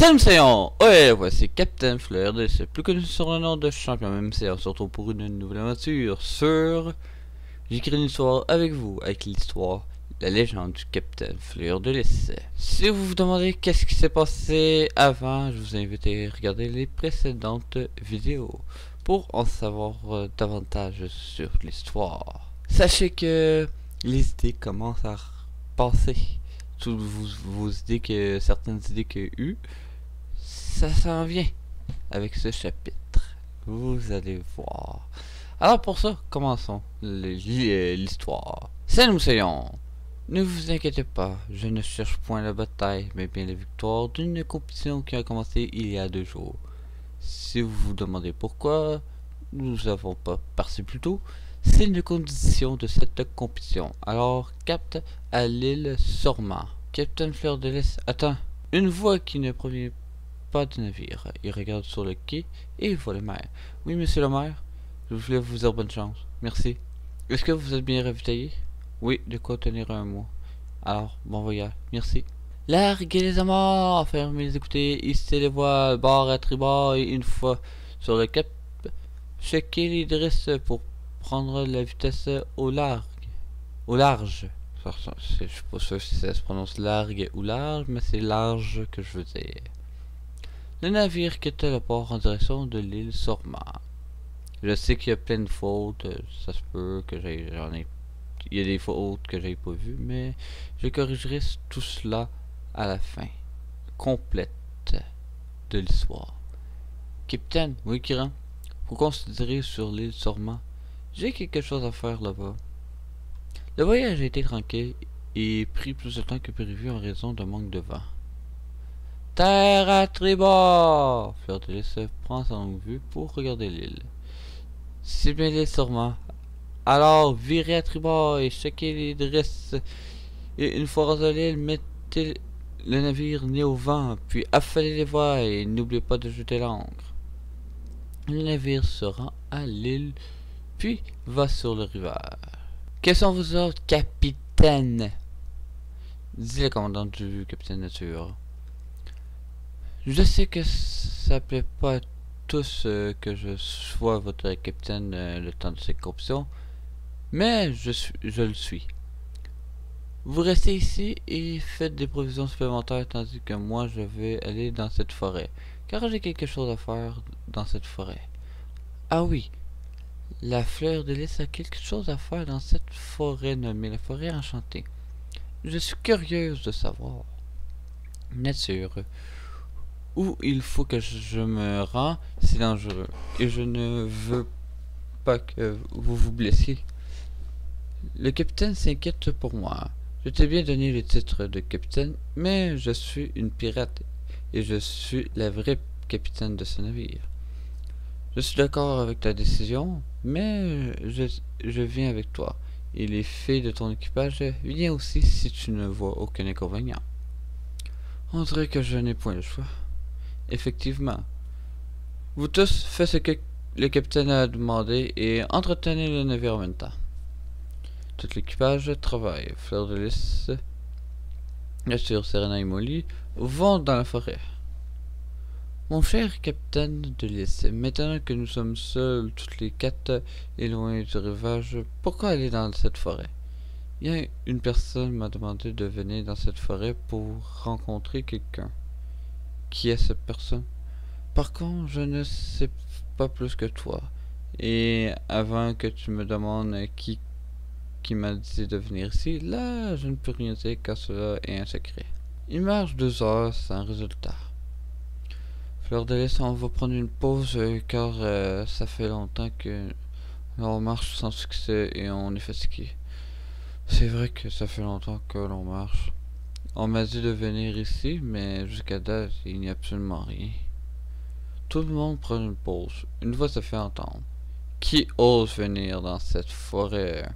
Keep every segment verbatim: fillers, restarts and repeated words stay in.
Salut Séon! Ouais, voici Captain Fleur de ce plus connu sur le nom de champion M C. On se retrouve pour une nouvelle aventure sur... J'écris une histoire avec vous, avec l'histoire, la légende du Captain Fleur de Lys. Si vous vous demandez qu'est-ce qui s'est passé avant, je vous invite à regarder les précédentes vidéos pour en savoir euh, davantage sur l'histoire. Sachez que les idées commencent à passer. Toutes vos, vos idées que certaines idées qu'il y a eu, ça s'en vient avec ce chapitre. Vous allez voir. Alors pour ça, commençons l'histoire. Salut nous soyons. Ne vous inquiétez pas, je ne cherche point la bataille, mais bien la victoire d'une compétition qui a commencé il y a deux jours. Si vous vous demandez pourquoi nous avons pas passé plus tôt, c'est une condition de cette compétition. Alors, capte à l'île Sorma. Captain Fleur de Lys attend une voix qui ne provient pas du navire. Il regarde sur le quai et il voit le maire. Oui, monsieur le maire, je voulais vous dire bonne chance. Merci. Est-ce que vous êtes bien ravitaillé? Oui, de quoi tenir un mois. Alors, bon voyage. Merci. Larguez les amarres, fermez les écouteurs, hissez les voiles, barre à tribord et une fois sur le cap, checkez les dresses pour prendre la vitesse au large. Au large. Je suis pas sûr si ça se prononce largue ou large, mais c'est large que je veux dire. Le navire quittait le port en direction de l'île Sorma. Je sais qu'il y a plein de fautes, ça se peut que j'en ai... Il y a des fautes que j'ai pas vues, mais je corrigerai tout cela à la fin complète de l'histoire. Capitaine, oui Kiran, vous considérez sur l'île Sorma. J'ai quelque chose à faire là-bas. Le voyage a été tranquille et pris plus de temps que prévu en raison d'un manque de vent. Terre à tribord! Fleur de Lys prend son vue pour regarder l'île. C'est bien l'île Sorma. Alors virez à tribord et checkez les dresses. Et une fois rendu à l'île, mettez le navire nez au vent, puis affalez les voiles et n'oubliez pas de jeter l'ancre. Le navire se rend à l'île, puis va sur le rivage. Quels sont vos ordres, capitaine? Dit le commandant du capitaine Nature. Je sais que ça plaît pas à tous euh, que je sois votre capitaine euh, le temps de cette corruption, mais je, suis, je le suis. Vous restez ici et faites des provisions supplémentaires tandis que moi je vais aller dans cette forêt, car j'ai quelque chose à faire dans cette forêt. Ah oui, la Fleur de Lys a quelque chose à faire dans cette forêt nommée la forêt enchantée. Je suis curieuse de savoir. Nature. Où il faut que je me rends, c'est dangereux. Et je ne veux pas que vous vous blessiez. Le capitaine s'inquiète pour moi. Je t'ai bien donné le titre de capitaine, mais je suis une pirate. Et je suis la vraie capitaine de ce navire. Je suis d'accord avec ta décision, mais je, je viens avec toi. Et les filles de ton équipage viennent aussi si tu ne vois aucun inconvénient. On dirait que je n'ai point le choix. Effectivement. Vous tous faites ce que le capitaine a demandé et entretenez le navire en même temps. Tout l'équipage travaille. Fleur de Lys, Nature, Serena et Molly vont dans la forêt. Mon cher capitaine de Lys, maintenant que nous sommes seuls, toutes les quatre et loin du rivage, pourquoi aller dans cette forêt? Il y a une personne m'a demandé de venir dans cette forêt pour rencontrer quelqu'un. Qui est cette personne? Par contre, je ne sais pas plus que toi. Et avant que tu me demandes qui, qui m'a dit de venir ici, là, je ne peux rien dire car cela est un secret. Il marche deux heures sans résultat. Fleur de Lys, on va prendre une pause euh, car euh, ça fait longtemps que l'on marche sans succès et on est fatigué. C'est vrai que ça fait longtemps que l'on marche. On m'a dit de venir ici, mais jusqu'à date, il n'y a absolument rien. Tout le monde prend une pause. Une voix se fait entendre. Qui ose venir dans cette forêt?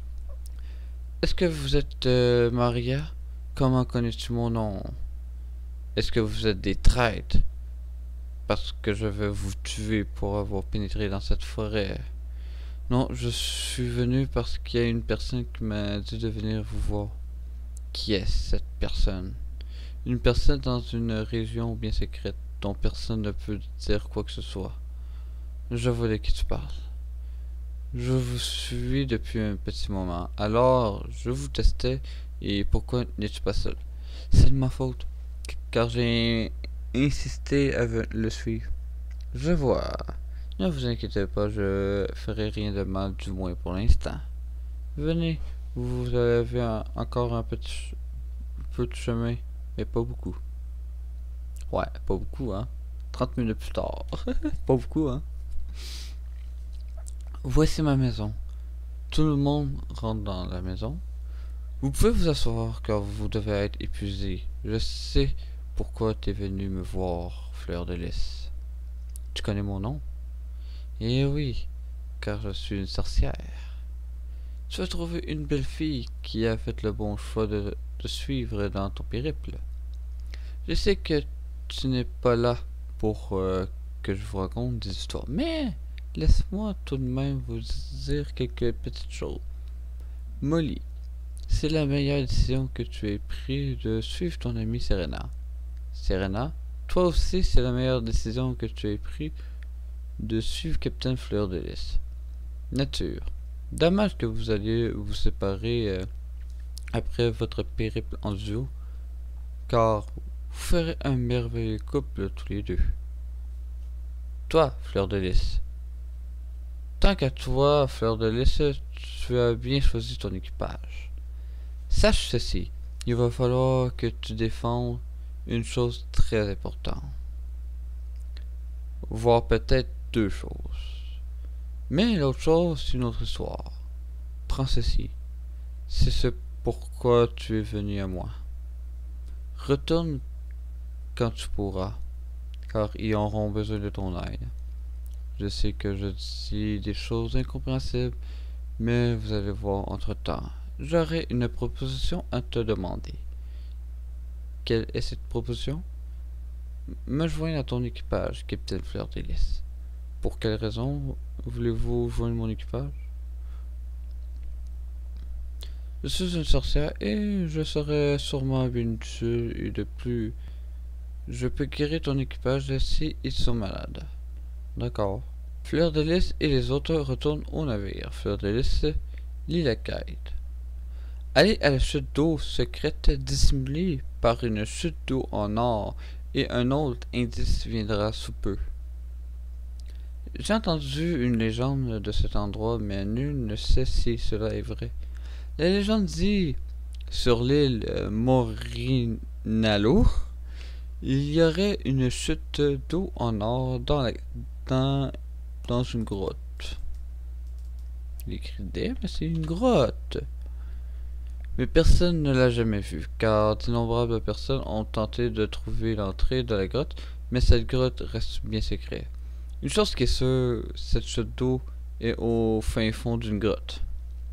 Est-ce que vous êtes euh, Maria? Comment connais-tu mon nom? Est-ce que vous êtes des traîtres? Parce que je vais vous tuer pour avoir pénétré dans cette forêt. Non, je suis venu parce qu'il y a une personne qui m'a dit de venir vous voir. Qui est cette personne? Une personne dans une région bien secrète dont personne ne peut dire quoi que ce soit. Je vois de qui tu parles. Je vous suis depuis un petit moment, alors je vous testais et pourquoi n'es-tu pas seul? C'est de ma faute, car j'ai insisté à le suivre. Je vois. Ne vous inquiétez pas, je ferai rien de mal, du moins pour l'instant. Venez, vous avez un, encore un petit peu de chemin, mais pas beaucoup. Ouais, pas beaucoup, hein. trente minutes plus tard. Pas beaucoup, hein. Voici ma maison. Tout le monde rentre dans la maison. Vous pouvez vous asseoir car vous devez être épuisé. Je sais pourquoi tu es venu me voir, Fleur de Lys. Tu connais mon nom? Eh oui, car je suis une sorcière. Tu as trouvé une belle fille qui a fait le bon choix de te suivre dans ton périple. Je sais que tu n'es pas là pour euh, que je vous raconte des histoires, mais laisse-moi tout de même vous dire quelques petites choses. Molly, c'est la meilleure décision que tu aies prise de suivre ton amie Serena. Serena, toi aussi c'est la meilleure décision que tu aies prise de suivre Captain Fleur de Lys. Nature, dommage que vous alliez vous séparer euh, après votre périple en duo, car vous ferez un merveilleux couple tous les deux. Toi, Fleur de Lys. Tant qu'à toi, Fleur de Lys, tu as bien choisi ton équipage. Sache ceci, il va falloir que tu défendes une chose très importante. Voire peut-être deux choses. Mais l'autre chose, c'est une autre histoire. Prends ceci. C'est ce pourquoi tu es venu à moi. Retourne quand tu pourras, car ils auront besoin de ton aide. Je sais que je dis des choses incompréhensibles, mais vous allez voir entre-temps. J'aurai une proposition à te demander. Quelle est cette proposition? Me joindre à ton équipage, Capitaine Fleur de Lys. Pour quelle raison voulez-vous joindre mon équipage? Je suis une sorcière et je serai sûrement bien utile, et de plus, je peux guérir ton équipage si ils sont malades. D'accord. Fleur de Lys et les autres retournent au navire. Fleur de Lys lit la quête. Allez à la chute d'eau secrète dissimulée par une chute d'eau en or et un autre indice viendra sous peu. J'ai entendu une légende de cet endroit, mais nul ne sait si cela est vrai. La légende dit, sur l'île euh, Morinalo, il y aurait une chute d'eau en or dans, la, dans, dans une grotte. Il écrit des, mais c'est une grotte. Mais personne ne l'a jamais vue, car d'innombrables personnes ont tenté de trouver l'entrée de la grotte, mais cette grotte reste bien secrète. Une chose qui est sûre, cette chute d'eau est au fin fond d'une grotte.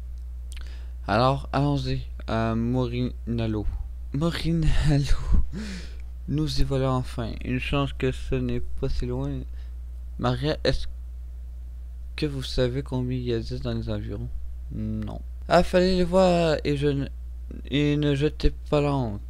Alors, allons-y à Morinalo. Morinalo. Nous y voilà enfin. Une chance que ce n'est pas si loin. Maria, est-ce que vous savez combien il y a dix dans les environs? Non. Ah, fallait les voir et je ne, et ne jetez pas l'encre.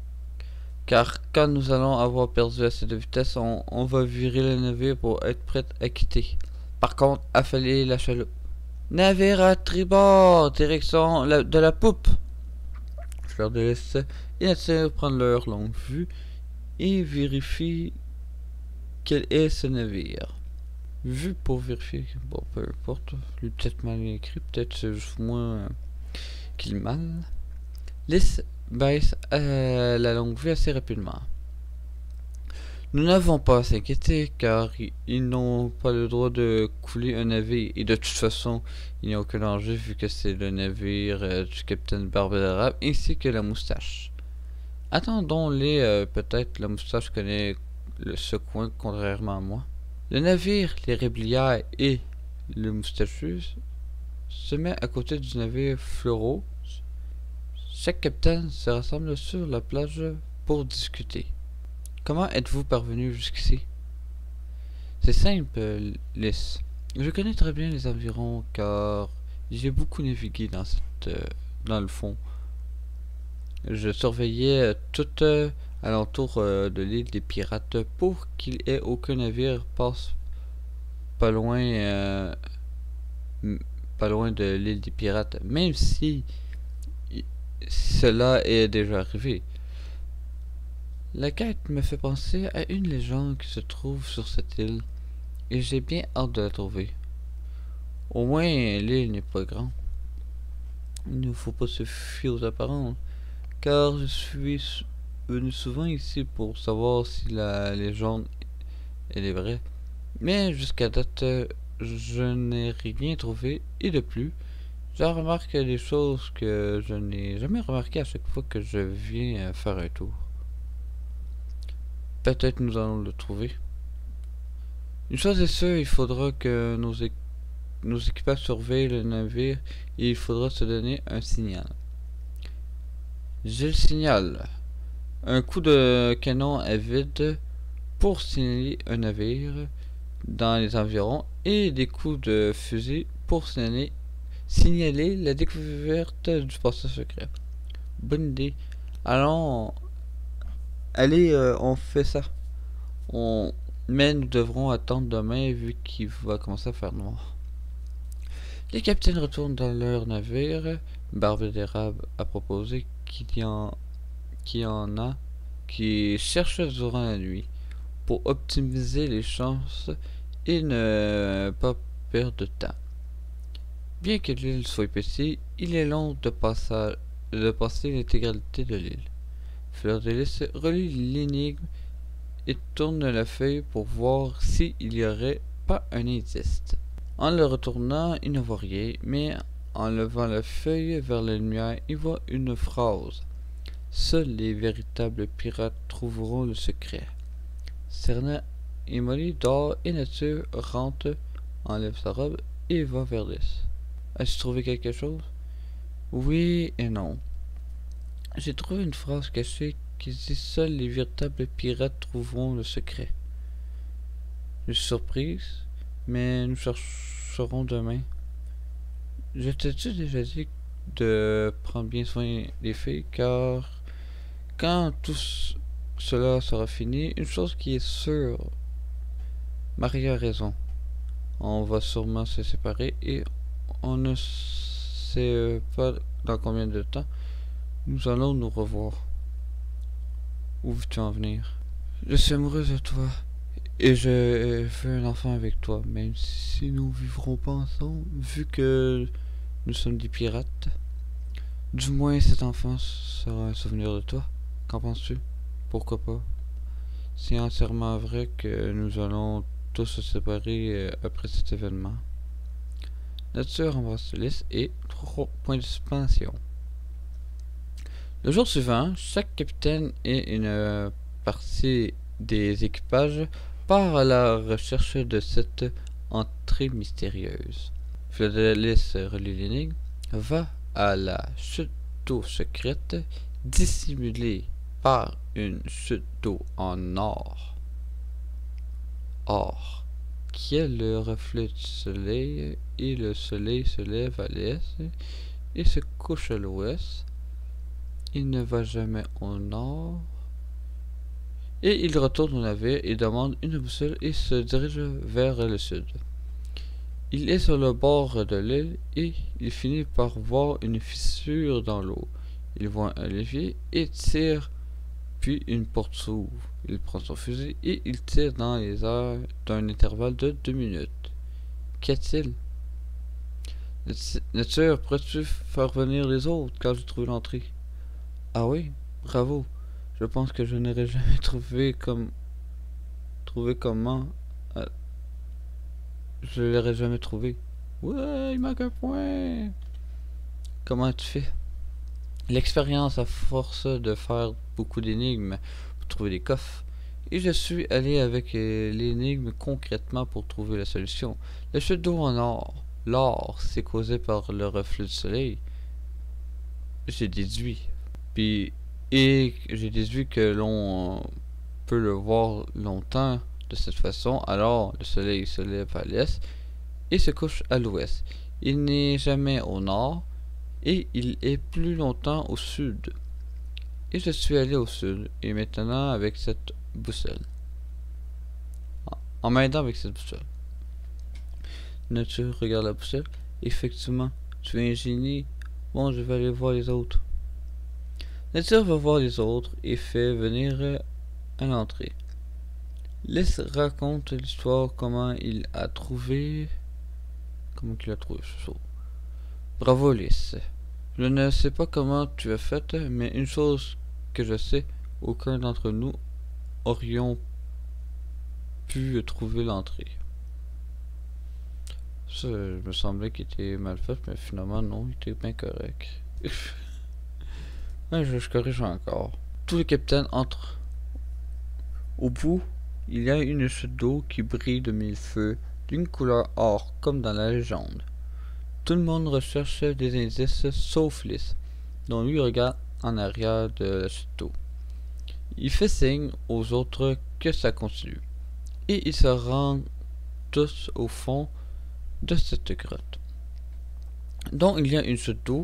Car quand nous allons avoir perdu assez de vitesse, on, on va virer le navire pour être prêt à quitter. Par contre, affalez la chaloupe. Navire à tribord, direction la, de la poupe. Fleur de Lys et Nature prennent leur longue vue et vérifient quel est ce navire. Vue pour vérifier, bon peu importe, lui peut-être mal écrit, peut-être c'est juste moi euh, qui le mal. Lys baisse euh, la longue vue assez rapidement. Nous n'avons pas à s'inquiéter car ils n'ont pas le droit de couler un navire et de toute façon il n'y a aucun danger vu que c'est le navire euh, du capitaine Barbe d'Arabe ainsi que la moustache. Attendons-les, euh, peut-être la moustache connaît le, ce coin contrairement à moi. Le navire, les réblières et le moustachu se met à côté du navire Fleurot. Chaque capitaine se rassemble sur la plage pour discuter. Comment êtes-vous parvenu jusqu'ici? C'est simple, Lys. Je connais très bien les environs car j'ai beaucoup navigué dans cette, euh, dans le fond. Je surveillais tout euh, alentour euh, de l'île des pirates pour qu'il ait aucun navire passe pas loin euh, pas loin de l'île des pirates, même si cela est déjà arrivé. La quête me fait penser à une légende qui se trouve sur cette île, et j'ai bien hâte de la trouver. Au moins, l'île n'est pas grande. Il ne faut pas se fier aux apparences, car je suis venu souvent ici pour savoir si la légende elle est vraie. Mais jusqu'à date, je n'ai rien trouvé, et de plus, je remarque des choses que je n'ai jamais remarquées à chaque fois que je viens faire un tour. Peut-être nous allons le trouver. Une chose est sûre, il faudra que nos, é nos équipages surveillent le navire et il faudra se donner un signal. J'ai le signal. Un coup de canon à vide pour signaler un navire dans les environs et des coups de fusil pour signaler, signaler la découverte du passage secret. Bonne idée. Allons, allez, euh, on fait ça. On, mais nous devrons attendre demain vu qu'il va commencer à faire noir. Les capitaines retournent dans leur navire. Barbe d'érable a proposé qu'il y en, qu'il y en a qui cherchent durant la nuit pour optimiser les chances et ne pas perdre de temps. Bien que l'île soit petite, il est long de passer, de passer l'intégralité de l'île. Fleur de Lys relit l'énigme et tourne la feuille pour voir s'il y aurait pas un indice. En le retournant, il ne voit rien, mais en levant la feuille vers la lumière, il voit une phrase. Seuls les véritables pirates trouveront le secret. Serena et Molly dort et Nature rentre, enlève sa robe et va vers Lys. As-tu trouvé quelque chose? Oui et non. J'ai trouvé une phrase cachée qui dit seuls les véritables pirates trouveront le secret. Je suis surprise, mais nous chercherons demain. Je t'ai-tu déjà dit de prendre bien soin des filles, car quand tout cela sera fini, une chose qui est sûre, Marie a raison. On va sûrement se séparer et on ne sait pas dans combien de temps nous allons nous revoir. Où veux-tu en venir? Je suis amoureuse de toi et je veux un enfant avec toi, même si nous vivrons pas ensemble, vu que nous sommes des pirates. Du moins cet enfant sera un souvenir de toi. Qu'en penses-tu? Pourquoi pas? C'est entièrement vrai que nous allons tous se séparer après cet événement. Nature embrasse Lys et trois points de suspension. Le jour suivant, chaque capitaine et une partie des équipages part à la recherche de cette entrée mystérieuse. Fleur de Lys relit l'énigme, va à la chute d'eau secrète dissimulée par une chute d'eau en or. Or, qui est le reflet du soleil, et le soleil se lève à l'est et se couche à l'ouest. Il ne va jamais au nord. Et il retourne au navire et demande une boussole et se dirige vers le sud. Il est sur le bord de l'île et il finit par voir une fissure dans l'eau. Il voit un levier et tire, puis une porte s'ouvre. Il prend son fusil et il tire dans les airs d'un intervalle de deux minutes. Qu'y a-t-il? Nature, pourrais-tu faire venir les autres car j'ai trouvé l'entrée? Ah oui, bravo. Je pense que je n'aurais jamais trouvé comme... Trouvé comment... Euh, je l'aurais jamais trouvé. Ouais, il manque un point. Comment tu fais? L'expérience à force de faire beaucoup d'énigmes pour trouver des coffres. Et je suis allé avec euh, l'énigme concrètement pour trouver la solution. La chute d'eau en or. L'or, c'est causé par le reflet du soleil. J'ai déduit. Puis, et j'ai déduit que l'on peut le voir longtemps de cette façon. Alors, le soleil se lève à l'est et se couche à l'ouest. Il n'est jamais au nord et il est plus longtemps au sud. et je suis allé au sud, et maintenant avec cette boussole. En m'aidant avec cette boussole. Nature, regarde la boussole. Effectivement, tu es un génie. Bon, je vais aller voir les autres. Nature va voir les autres et fait venir à l'entrée. Lys raconte l'histoire, comment il a trouvé... Comment il a trouvé ce saut. Bravo Lys. Je ne sais pas comment tu as fait, mais une chose que je sais, aucun d'entre nous aurions pu trouver l'entrée. Ça, je me semblait qu'il était mal fait, mais finalement non, il était bien correct. Ouais, je, je corrige encore. Tous les capitaines entrent. Au bout, il y a une chute d'eau qui brille de mille feux, d'une couleur or comme dans la légende. Tout le monde recherche des indices sauf Lys, dont lui regarde en arrière de la chute d'eau. Il fait signe aux autres que ça continue, et ils se rendent tous au fond de cette grotte, dont il y a une chute d'eau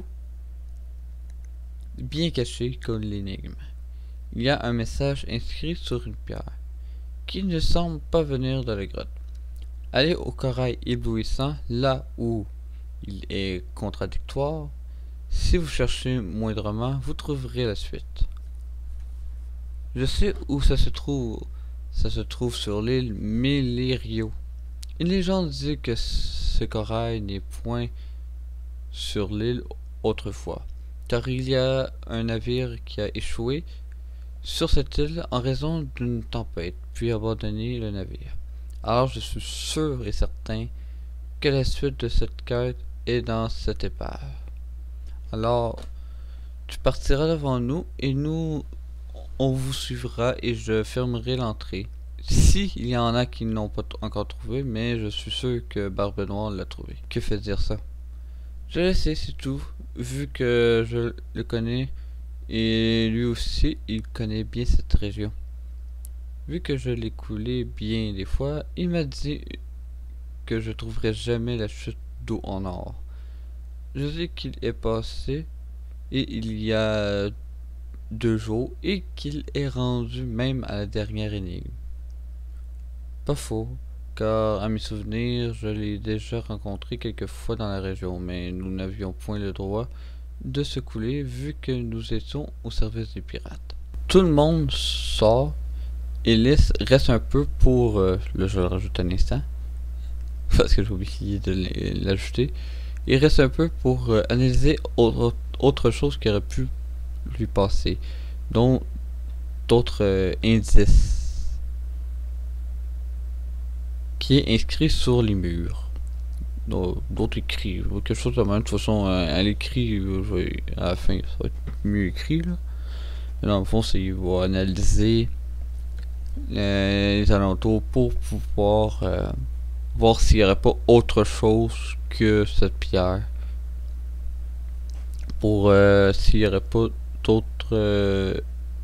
bien cachée comme l'énigme. Il y a un message inscrit sur une pierre, qui ne semble pas venir de la grotte. Allez au corail éblouissant, là où il est contradictoire. Si vous cherchez moindrement, vous trouverez la suite. Je sais où ça se trouve. Ça se trouve sur l'île Melirio. Une légende dit que ce corail n'est point sur l'île autrefois, car il y a un navire qui a échoué sur cette île en raison d'une tempête, puis abandonné le navire. Alors je suis sûr et certain que la suite de cette quête est dans cette épave. Alors, tu partiras devant nous et nous, on vous suivra et je fermerai l'entrée. Si il y en a qui n'ont pas encore trouvé, mais je suis sûr que Barbe Noire l'a trouvé. Que fait dire ça? Je le sais, c'est tout. Vu que je le connais et lui aussi, il connaît bien cette région. Vu que je l'ai coulé bien des fois, il m'a dit que je trouverais jamais la chute d'eau en or. Je sais qu'il est passé et il y a deux jours et qu'il est rendu même à la dernière énigme. Pas faux, car à mes souvenirs, je l'ai déjà rencontré quelques fois dans la région, mais nous n'avions point le droit de se couler vu que nous étions au service des pirates. Tout le monde sort et Lys reste un peu pour... Euh, là je le rajoute un instant, parce que j'ai oublié de l'ajouter. Il reste un peu pour euh, analyser autre, autre chose qui aurait pu lui passer, dont d'autres euh, indices qui est inscrit sur les murs, d'autres écrits, quelque chose de même. De toute façon, euh, à l'écrit, euh, à la fin, ça va être mieux écrit là. Mais dans le fond, c'est il va analyser euh, les alentours pour pouvoir euh, voir s'il n'y aurait pas autre chose que cette pierre, pour euh, s'il n'y aurait pas d'autres euh,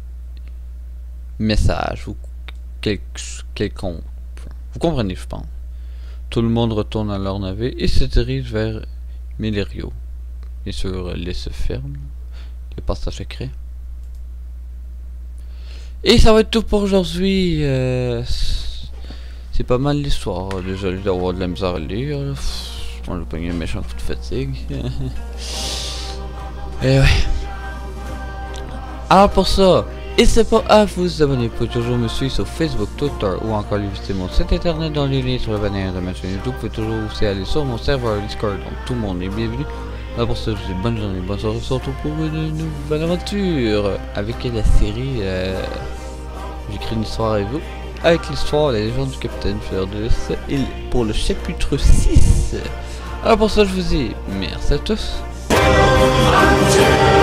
messages ou quel, quelconque. Vous comprenez, je pense. Tout le monde retourne à leur navire et se dirige vers Melirio. Bien sûr, Lys se ferme le passage secret. Et ça va être tout pour aujourd'hui. Euh, c'est pas mal l'histoire. Désolé d'avoir de la misère à lire. Je pense que j'ai pogné un méchant coup de fatigue. Et ouais. Alors pour ça, n'hésitez pas à vous abonner pour toujours me suivre sur Facebook, Twitter ou encore aller visiter mon site internet dans les liens sur la bannière de ma chaîne YouTube. Vous pouvez toujours aussi aller sur mon serveur Discord, donc tout le monde est bienvenu. Alors pour ça, je vous dis bonne journée, bonne soirée, surtout pour une nouvelle aventure avec la série. Euh, J'écris une histoire avec vous, avec l'histoire de la légende du capitaine Fleur de Lys et pour le chapitre six. Alors pour ça, je vous dis merci à tous.